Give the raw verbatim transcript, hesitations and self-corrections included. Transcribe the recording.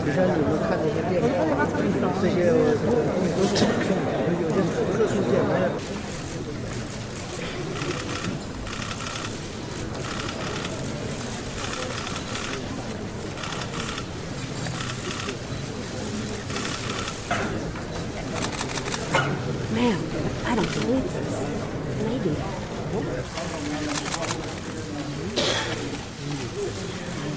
就像你们看这些电影，这些东西都是很凶的，有些特殊键盘。 Man, I don't believe this. Maybe.